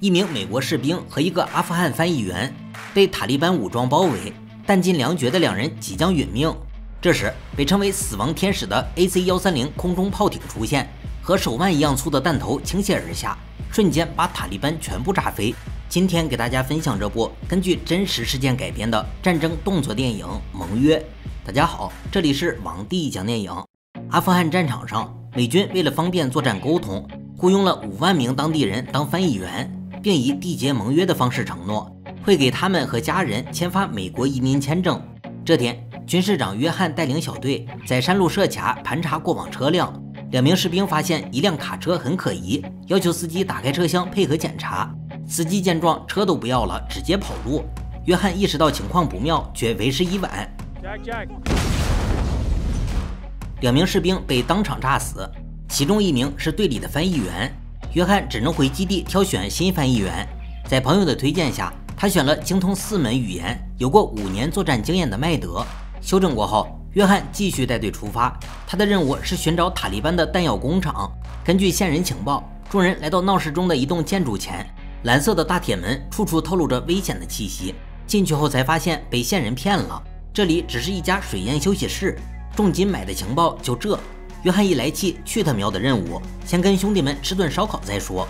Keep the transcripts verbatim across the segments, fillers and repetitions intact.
一名美国士兵和一个阿富汗翻译员被塔利班武装包围，弹尽粮绝的两人即将殒命。这时，被称为“死亡天使”的 A C 一三零空中炮艇出现，和手腕一样粗的弹头倾泻而下，瞬间把塔利班全部炸飞。今天给大家分享这部根据真实事件改编的战争动作电影《盟约》。大家好，这里是王帝讲电影。阿富汗战场上，美军为了方便作战沟通，雇佣了五万名当地人当翻译员，并以缔结盟约的方式承诺会给他们和家人签发美国移民签证。这天，军事长约翰带领小队在山路设卡盘查过往车辆，两名士兵发现一辆卡车很可疑，要求司机打开车厢配合检查。司机见状，车都不要了，直接跑路。约翰意识到情况不妙，却为时已晚。Jack, Jack. 两名士兵被当场炸死，其中一名是队里的翻译员。约翰只能回基地挑选新翻译员。在朋友的推荐下，他选了精通四门语言、有过五年作战经验的麦德。休整过后，约翰继续带队出发。他的任务是寻找塔利班的弹药工厂。根据线人情报，众人来到闹市中的一栋建筑前，蓝色的大铁门处处透露着危险的气息。进去后才发现被线人骗了，这里只是一家水烟休息室。重金买的情报就这。约翰一来气，去他喵的任务，先跟兄弟们吃顿烧烤再说。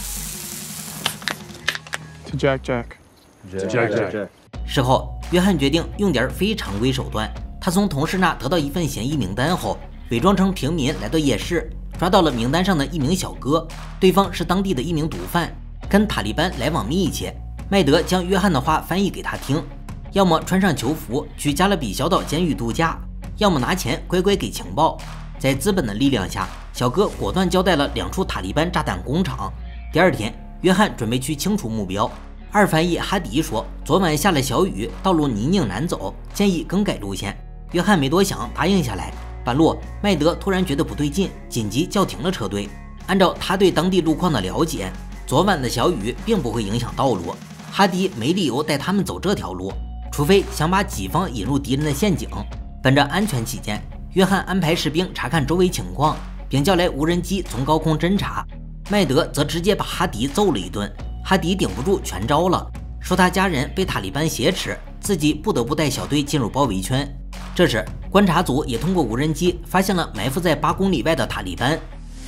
To Jack Jack Jack Jack。 事后，约翰决定用点非常规手段。他从同事那得到一份嫌疑名单后，伪装成平民来到夜市，抓到了名单上的一名小哥，对方是当地的一名毒贩，跟塔利班来往密切。麦德将约翰的话翻译给他听：要么穿上囚服去加勒比小岛监狱度假，要么拿钱乖乖给情报。在资本的力量下，小哥果断交代了两处塔利班炸弹工厂。第二天，约翰准备去清除目标。二翻译哈迪说，昨晚下了小雨，道路泥泞难走，建议更改路线。约翰没多想，答应下来。半路，麦德突然觉得不对劲，紧急叫停了车队。按照他对当地路况的了解，昨晚的小雨并不会影响道路，哈迪没理由带他们走这条路，除非想把己方引入敌人的陷阱。本着安全起见，约翰安排士兵查看周围情况，并叫来无人机从高空侦察。麦德则直接把哈迪揍了一顿，哈迪顶不住全招了，说他家人被塔利班挟持，自己不得不带小队进入包围圈。这时，观察组也通过无人机发现了埋伏在八公里外的塔利班。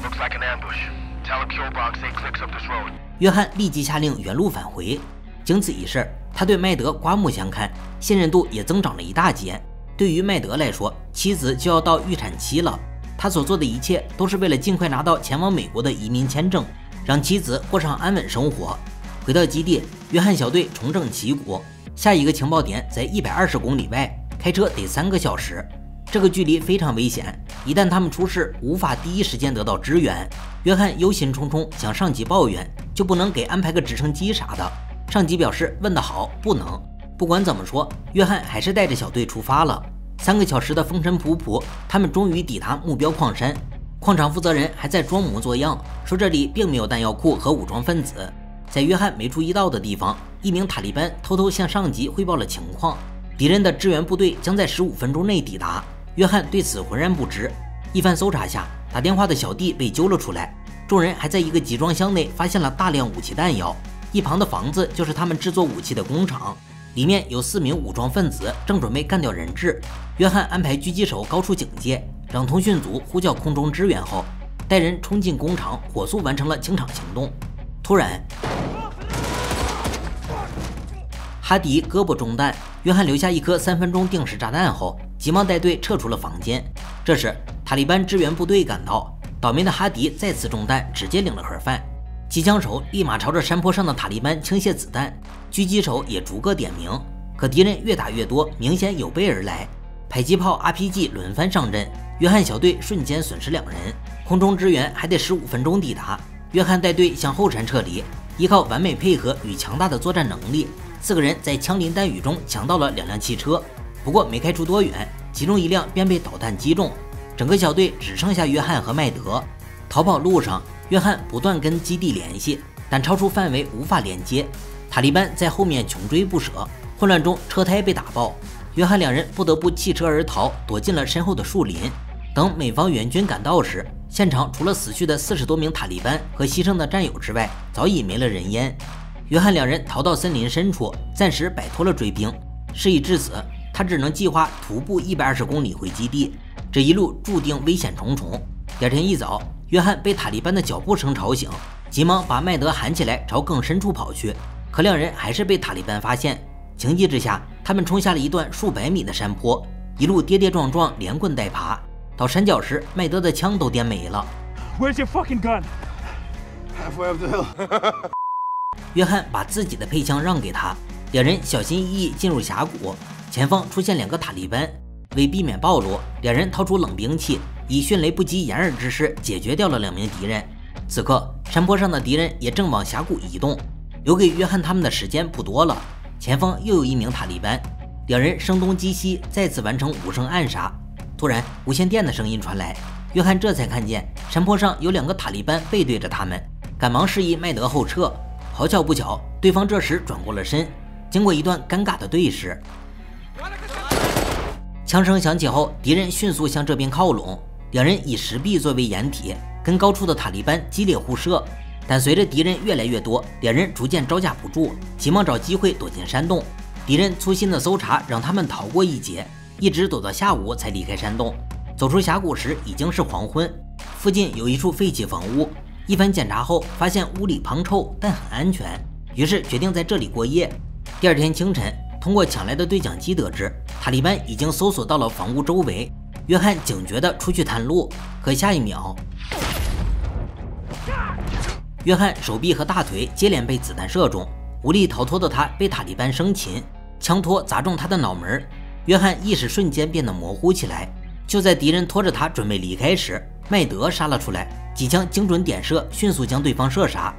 约翰立即下令原路返回。经此一事，他对麦德刮目相看，信任度也增长了一大截。对于麦德来说，妻子就要到预产期了，他所做的一切都是为了尽快拿到前往美国的移民签证，让妻子过上安稳生活。回到基地，约翰小队重整旗鼓，下一个情报点在一百二十公里外，开车得三个小时。这个距离非常危险，一旦他们出事，无法第一时间得到支援。约翰忧心忡忡向上级抱怨，就不能给安排个直升机啥的？上级表示问得好，不能。不管怎么说，约翰还是带着小队出发了。三个小时的风尘仆仆，他们终于抵达目标矿山。矿场负责人还在装模作样，说这里并没有弹药库和武装分子。在约翰没注意到的地方，一名塔利班偷偷向上级汇报了情况，敌人的支援部队将在十五分钟内抵达。约翰对此浑然不知。一番搜查下，打电话的小弟被揪了出来。众人还在一个集装箱内发现了大量武器弹药，一旁的房子就是他们制作武器的工厂，里面有四名武装分子正准备干掉人质。约翰安排狙击手高处警戒，让通讯组呼叫空中支援后，带人冲进工厂，火速完成了清场行动。突然，哈迪胳膊中弹，约翰留下一颗三分钟定时炸弹后，急忙带队撤出了房间。这时，塔利班支援部队赶到，倒霉的哈迪再次中弹，直接领了盒饭。机枪手立马朝着山坡上的塔利班倾泻子弹，狙击手也逐个点名，可敌人越打越多，明显有备而来。迫击炮、R P G 轮番上阵，约翰小队瞬间损失两人，空中支援还得十五分钟抵达。约翰带队向后山撤离，依靠完美配合与强大的作战能力，四个人在枪林弹雨中抢到了两辆汽车，不过没开出多远，其中一辆便被导弹击中，整个小队只剩下约翰和麦德。逃跑路上，约翰不断跟基地联系，但超出范围无法连接，塔利班在后面穷追不舍，混乱中车胎被打爆，约翰两人不得不弃车而逃，躲进了身后的树林。等美方援军赶到时， 现场除了死去的四十多名塔利班和牺牲的战友之外，早已没了人烟。约翰两人逃到森林深处，暂时摆脱了追兵。事已至此，他只能计划徒步一百二十公里回基地。这一路注定危险重重。第二天一早，约翰被塔利班的脚步声吵醒，急忙把麦德喊起来，朝更深处跑去。可两人还是被塔利班发现。情急之下，他们冲下了一段数百米的山坡，一路跌跌撞撞，连滚带爬。到山脚时，麦德的枪都颠没了。 Where's your fucking gun? Halfway up the hill. 约翰把自己的配枪让给他，两人小心翼翼进入峡谷。前方出现两个塔利班，为避免暴露，两人掏出冷兵器，以迅雷不及掩耳之势解决掉了两名敌人。此刻，山坡上的敌人也正往峡谷移动，留给约翰他们的时间不多了。前方又有一名塔利班，两人声东击西，再次完成无声暗杀。突然，无线电的声音传来，约翰这才看见山坡上有两个塔利班背对着他们，赶忙示意麦德后撤。好巧不巧，对方这时转过了身。经过一段尴尬的对视，枪声响起后，敌人迅速向这边靠拢，两人以石壁作为掩体，跟高处的塔利班激烈互射。但随着敌人越来越多，两人逐渐招架不住，急忙找机会躲进山洞。敌人粗心的搜查让他们逃过一劫，一直躲到下午才离开山洞。走出峡谷时已经是黄昏，附近有一处废弃房屋。一番检查后，发现屋里旁臭，但很安全，于是决定在这里过夜。第二天清晨，通过抢来的对讲机得知，塔利班已经搜索到了房屋周围。约翰警觉地出去探路，可下一秒，约翰手臂和大腿接连被子弹射中，无力逃脱的他被塔利班生擒，枪托砸中他的脑门。约翰意识瞬间变得模糊起来。就在敌人拖着他准备离开时，麦德杀了出来，几枪精准点射，迅速将对方射杀。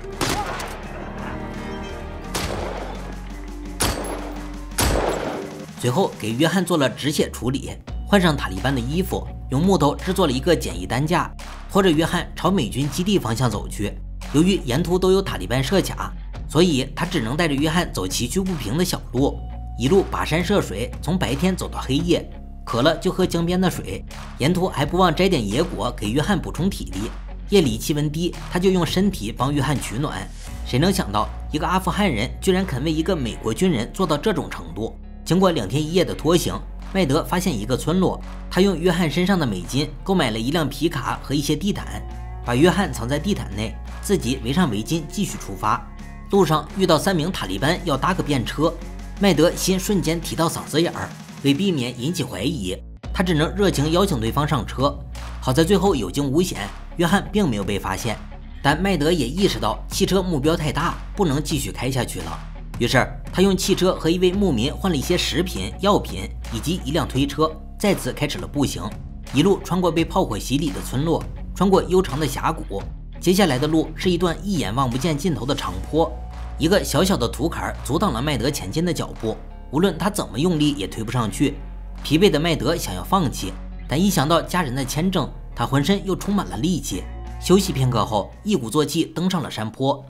随后给约翰做了止血处理，换上塔利班的衣服，用木头制作了一个简易担架，拖着约翰朝美军基地方向走去。由于沿途都有塔利班设卡，所以他只能带着约翰走崎岖不平的小路，一路跋山涉水，从白天走到黑夜。渴了就喝江边的水，沿途还不忘摘点野果给约翰补充体力。夜里气温低，他就用身体帮约翰取暖。谁能想到，一个阿富汗人居然肯为一个美国军人做到这种程度？经过两天一夜的拖行，麦德发现一个村落，他用约翰身上的美金购买了一辆皮卡和一些地毯，把约翰藏在地毯内，自己围上围巾继续出发。路上遇到三名塔利班要搭个便车，麦德心瞬间提到嗓子眼儿。为避免引起怀疑，他只能热情邀请对方上车。好在最后有惊无险，约翰并没有被发现。但麦德也意识到汽车目标太大，不能继续开下去了。于是他用汽车和一位牧民换了一些食品、药品以及一辆推车，再次开始了步行，一路穿过被炮火洗礼的村落，穿过悠长的峡谷。接下来的路是一段一眼望不见尽头的长坡，一个小小的土坎阻挡了麦德前进的脚步。无论他怎么用力也推不上去，疲惫的麦德想要放弃，但一想到家人的签证，他浑身又充满了力气。休息片刻后，一鼓作气登上了山坡。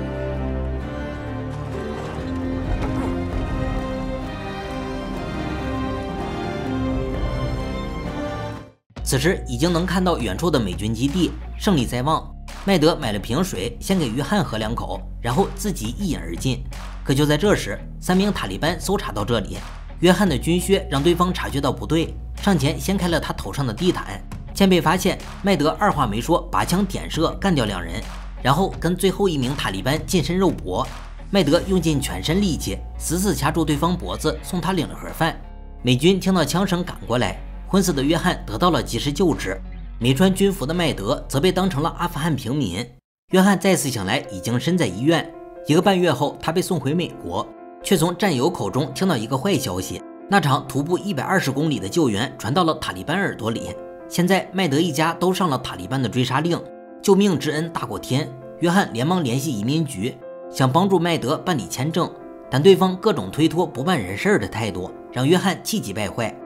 此时已经能看到远处的美军基地，胜利在望。麦德买了瓶水，先给约翰喝两口，然后自己一饮而尽。可就在这时，三名塔利班搜查到这里，约翰的军靴让对方察觉到不对，上前掀开了他头上的地毯。见被发现，麦德二话没说，拔枪点射干掉两人，然后跟最后一名塔利班近身肉搏。麦德用尽全身力气，死死掐住对方脖子，送他领了盒饭。美军听到枪声赶过来，昏死的约翰得到了及时救治。没穿军服的麦德则被当成了阿富汗平民。约翰再次醒来，已经身在医院。一个半月后，他被送回美国，却从战友口中听到一个坏消息：那场徒步一百二十公里的救援传到了塔利班耳朵里。现在麦德一家都上了塔利班的追杀令，救命之恩大过天。约翰连忙联系移民局，想帮助麦德办理签证，但对方各种推脱不办人事的态度，让约翰气急败坏。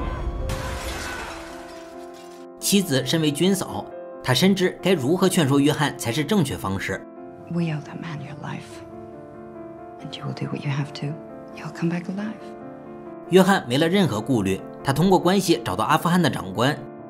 妻子身为军嫂，她深知该如何劝说约翰才是正确方式。 We owe that man your life, and you will do what you have to. You'll come back alive. 约翰没了任何顾虑，他通过关系找到阿富汗的长官，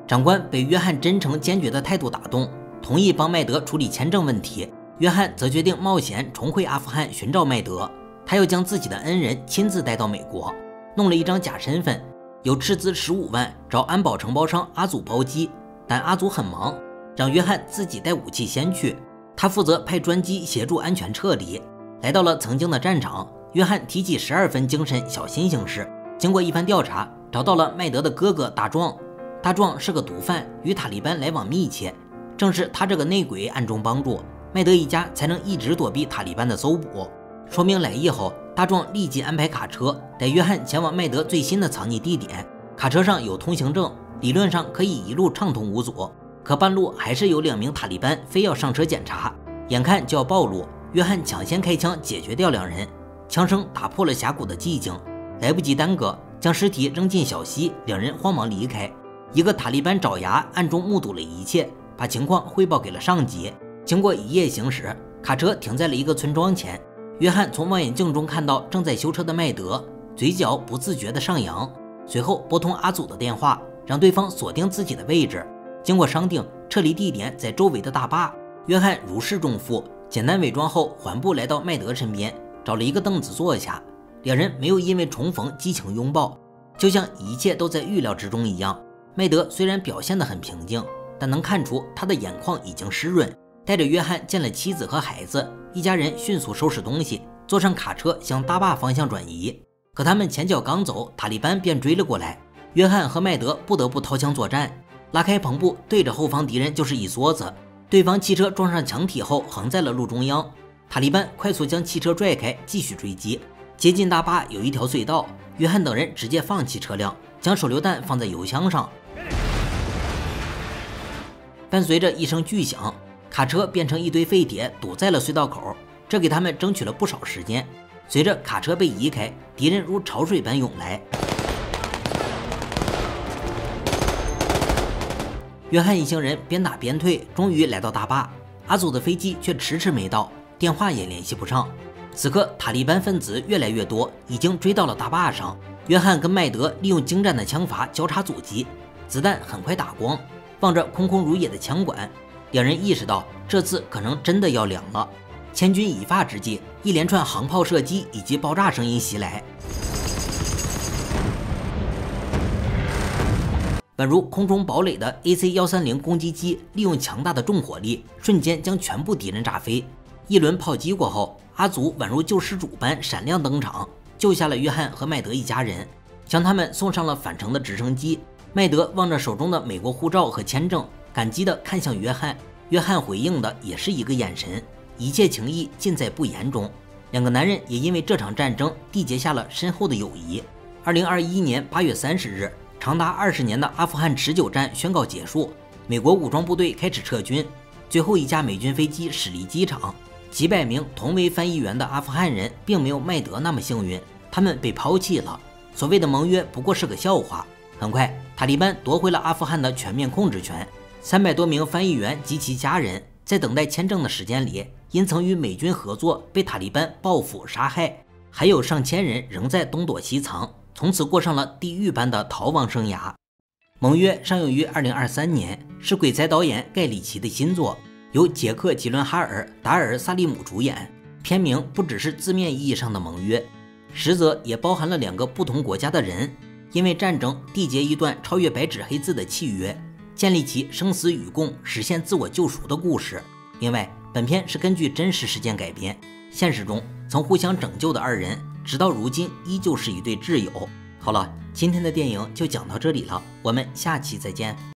长官被约翰真诚坚决的态度打动，同意帮麦德处理签证问题。约翰则决定冒险重回阿富汗寻找麦德，他要将自己的恩人亲自带到美国，弄了一张假身份，有斥资十五万找安保承包商阿祖包机，但阿祖很忙，让约翰自己带武器先去，他负责派专机协助安全撤离。来到了曾经的战场，约翰提起十二分精神，小心行事。经过一番调查，找到了麦德的哥哥大壮。大壮是个毒贩，与塔利班来往密切，正是他这个内鬼暗中帮助麦德一家，才能一直躲避塔利班的搜捕。说明来意后，大壮立即安排卡车带约翰前往麦德最新的藏匿地点。卡车上有通行证，理论上可以一路畅通无阻。可半路还是有两名塔利班非要上车检查，眼看就要暴露，约翰抢先开枪解决掉两人，枪声打破了峡谷的寂静，来不及耽搁，将尸体扔进小溪，两人慌忙离开。一个塔利班爪牙暗中目睹了一切，把情况汇报给了上级。经过一夜行驶，卡车停在了一个村庄前。约翰从望远镜中看到正在修车的麦德，嘴角不自觉地上扬，随后拨通阿祖的电话，让对方锁定自己的位置。经过商定，撤离地点在周围的大坝。约翰如释重负，简单伪装后缓步来到麦德身边，找了一个凳子坐下。两人没有因为重逢激情拥抱，就像一切都在预料之中一样。麦德虽然表现得很平静，但能看出他的眼眶已经湿润。带着约翰见了妻子和孩子，一家人迅速收拾东西，坐上卡车向大坝方向转移。可他们前脚刚走，塔利班便追了过来。约翰和麦德不得不掏枪作战，拉开篷布，对着后方敌人就是一梭子。对方汽车撞上墙体后横在了路中央，塔利班快速将汽车拽开，继续追击。接近大坝有一条隧道，约翰等人直接放弃车辆，将手榴弹放在油箱上。伴随着一声巨响，卡车变成一堆废铁堵在了隧道口，这给他们争取了不少时间。随着卡车被移开，敌人如潮水般涌来。约翰一行人边打边退，终于来到大坝。阿祖的飞机却迟迟没到，电话也联系不上。此刻塔利班分子越来越多，已经追到了大坝上。约翰跟麦德利用精湛的枪法交叉阻击，子弹很快打光。望着空空如也的枪管，两人意识到这次可能真的要凉了。千钧一发之际，一连串航炮射击以及爆炸声音袭来，宛如空中堡垒的 A C 一三零攻击机利用强大的重火力，瞬间将全部敌人炸飞。一轮炮击过后，阿祖宛如救世主般闪亮登场，救下了约翰和麦德一家人，将他们送上了返程的直升机。麦德望着手中的美国护照和签证，感激地看向约翰。约翰回应的也是一个眼神，一切情谊尽在不言中。两个男人也因为这场战争缔结下了深厚的友谊。二零二一年八月三十日，长达二十年的阿富汗持久战宣告结束，美国武装部队开始撤军，最后一架美军飞机驶离机场。几百名同为翻译员的阿富汗人并没有麦德那么幸运，他们被抛弃了。所谓的盟约不过是个笑话。很快，塔利班夺回了阿富汗的全面控制权。三百多名翻译员及其家人在等待签证的时间里，因曾与美军合作被塔利班报复杀害，还有上千人仍在东躲西藏，从此过上了地狱般的逃亡生涯。盟约上映于二零二三年，是鬼才导演盖里奇的新作，由杰克·吉伦哈尔、达尔·萨利姆主演。片名不只是字面意义上的盟约，实则也包含了两个不同国家的人因为战争缔结一段超越白纸黑字的契约，建立起生死与共、实现自我救赎的故事。另外，本片是根据真实事件改编，现实中曾互相拯救的二人，直到如今依旧是一对挚友。好了，今天的电影就讲到这里了，我们下期再见。